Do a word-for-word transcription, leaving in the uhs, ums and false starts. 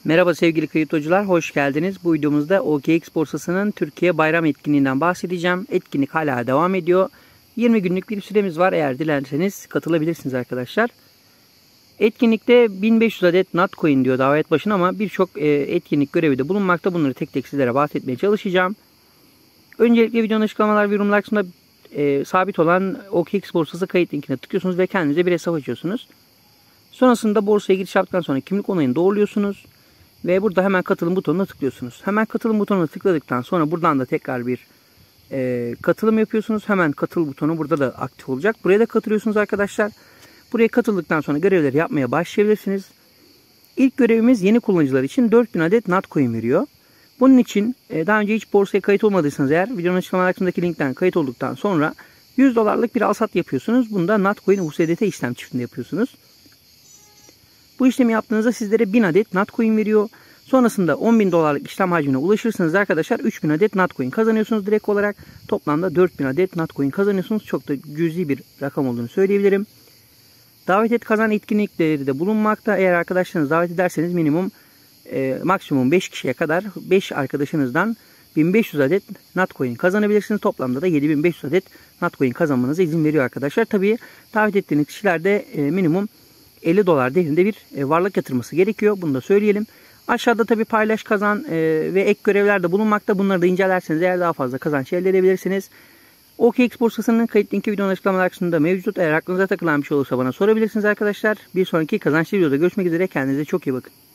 Merhaba sevgili kriptocular, hoş geldiniz. Bu videomuzda O K X borsasının Türkiye bayram etkinliğinden bahsedeceğim. Etkinlik hala devam ediyor. yirmi günlük bir süremiz var. Eğer dilerseniz katılabilirsiniz arkadaşlar. Etkinlikte bin beş yüz adet Notcoin diyor davet başına ama birçok etkinlik görevi de bulunmakta. Bunları tek tek sizlere bahsetmeye çalışacağım. Öncelikle videonun açıklamalar ve yorumlar kısmında e, sabit olan O K X borsası kayıt linkine tıklıyorsunuz ve kendinize bir hesap açıyorsunuz. Sonrasında borsaya giriş yaptıktan sonra kimlik onayını doğruluyorsunuz. Ve burada hemen katılım butonuna tıklıyorsunuz. Hemen katılım butonuna tıkladıktan sonra buradan da tekrar bir e, katılım yapıyorsunuz. Hemen katıl butonu burada da aktif olacak. Buraya da katılıyorsunuz arkadaşlar. Buraya katıldıktan sonra görevleri yapmaya başlayabilirsiniz. İlk görevimiz yeni kullanıcılar için dört bin adet Notcoin veriyor. Bunun için e, daha önce hiç borsaya kayıt olmadıysanız eğer videonun açıklamalar kısmındaki linkten kayıt olduktan sonra yüz dolarlık bir alsat yapıyorsunuz. Bunda Notcoin U S D T işlem çiftinde yapıyorsunuz. Bu işlemi yaptığınızda sizlere bin adet Notcoin veriyor. Sonrasında on bin dolarlık işlem hacmine ulaşırsanız arkadaşlar üç bin adet Notcoin kazanıyorsunuz direkt olarak. Toplamda dört bin adet Notcoin kazanıyorsunuz. Çok da cüzi bir rakam olduğunu söyleyebilirim. Davet et kazan etkinlikleri de bulunmakta. Eğer arkadaşlarınız davet ederseniz minimum e, maksimum beş kişiye kadar beş arkadaşınızdan bin beş yüz adet Notcoin kazanabilirsiniz. Toplamda da yedi bin beş yüz adet Notcoin kazanmanıza izin veriyor arkadaşlar. Tabii davet ettiğiniz kişilerde e, minimum elli dolar değerinde bir varlık yatırması gerekiyor. Bunu da söyleyelim. Aşağıda tabi paylaş kazan e, ve ek görevler de bulunmakta. Bunları da incelerseniz eğer daha fazla kazanç elde edebilirsiniz. O K X borsasının kayıt linki videonun açıklamalar kısmında mevcut. Eğer aklınıza takılan bir şey olursa bana sorabilirsiniz arkadaşlar. Bir sonraki kazançlı videoda görüşmek üzere. Kendinize çok iyi bakın.